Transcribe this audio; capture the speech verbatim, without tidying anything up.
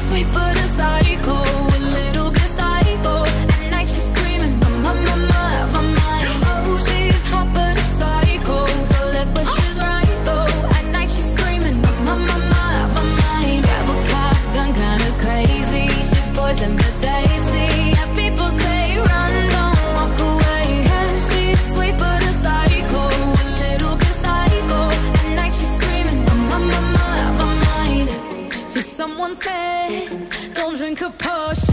sweet but a psycho, a little bit psycho. At night she's screaming, my, my, my, my, my mind. Oh, she's hot but a psycho, so left but she's right though. At night she's screaming, my, my, my, my, my mind. Grab a cop gun, kinda crazy. She's poison but tasty. Yeah, people say run, don't walk away. Yeah, she's sweet but a psycho, a little bit psycho. At night she's screaming, my, my, my, my, my mind. So someone said, don't drink a potion.